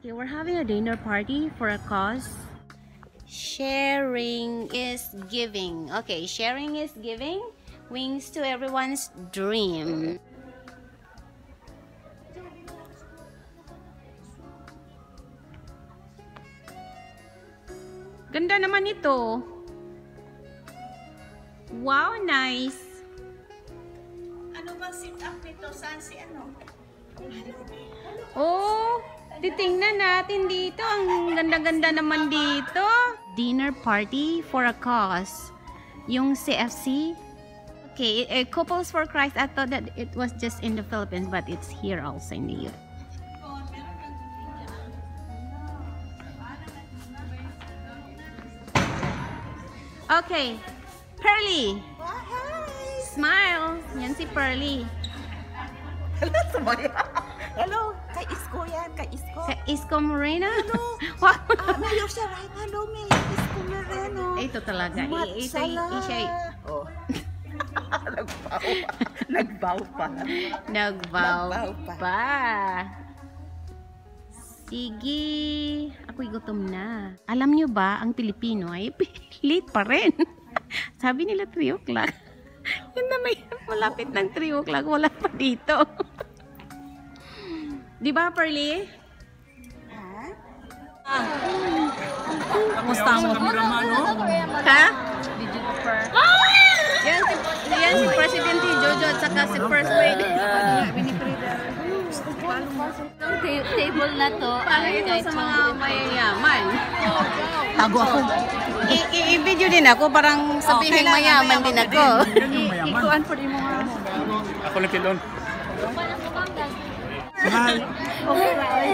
Okay, we're having a dinner party for a cause. Sharing is giving. Okay, sharing is giving. Wings to everyone's dream. Ganda naman ito. Wow, nice. Ano ba sit up nito? Saan si ano? Oh, titingnan natin dito. Ang ganda-ganda naman dito. Dinner party for a cause. Yung CFC. Okay, Couples for Christ. I thought that it was just in the Philippines, but it's here also in the US. Okay, Pearly. Smile. Yan si Pearly. Hello, Samaya. Hello, kay Isko yan, kay Isko. Kay Isko Moreno? Hello. Wow. Mayor siya, right? Hello, Mayor Isko Moreno. Ito talaga. Oh. Nagbaw pa. Nagbaw pa. Sige. Ako'y gutom na. Alam nyo ba, ang Pilipino ay late pa rin. Sabi nila 3 o'clock. Yun na may malapit ng 3 o'clock. Wala pa dito. Di ba, Pearly? Kamusta mo? Ha? Yan si Presidente Jojo at saka si First Lady. Table na to. Ito sa mga mayayaman. Tago ako. I-video din ako, parang sabihin mayaman din ako. Ikuan po din mo nga. Ako lang kilon. Hi. Okay,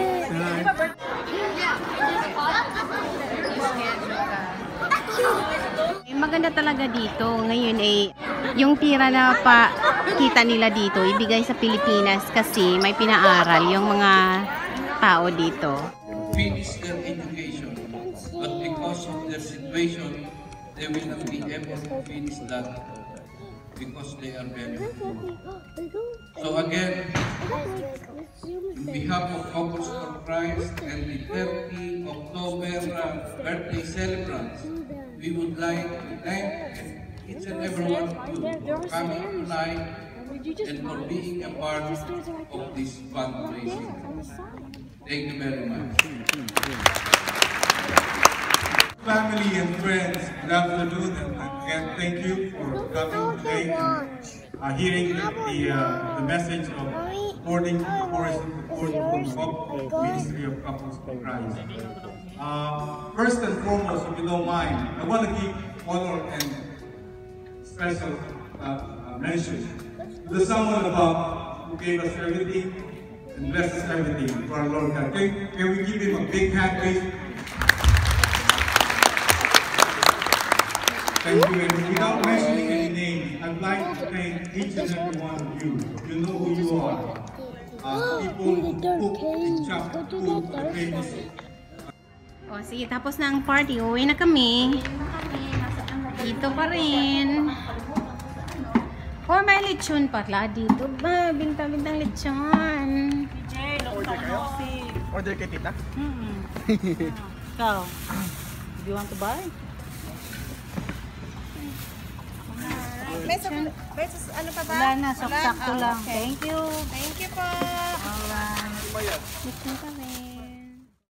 Maganda talaga dito. Ngayon yung tira na pa kita nila dito, ibigay sa Pilipinas kasi may pinaaral yung mga tao dito. Finish their education, but because of their situation, they will not be able to finish that because they are very poor. So again, on behalf of Couples for Christ and the 30 October birthday celebrants, we would like to thank each and every one of you for coming tonight and for being a part of this fundraising. Thank you very much. Family and friends, good afternoon, and again, thank you for coming today and hearing the message of supporting the poorest from the Ministry of Couples for Christ. First and foremost, if you don't mind, I want to give honor and special mention to the someone above who gave us everything and blesses everything for our Lord God. Can we give him a big hand, please? Thank you, and without mentioning any names, I'd like to thank each and every one of you. You know who you are. People who cook and chop food for the famous. O sige, tapos na ang party. Uwi na kami. Dito pa rin. Oh, may lechon pala dito ba? Bintang-bintang lechon. Order kayo? Order kay tita? Ikaw, do you want to buy? Beses, ano pa ba? Wala na, sakto lang. Okay. Thank you. Thank you po. Alright. Lechon pala.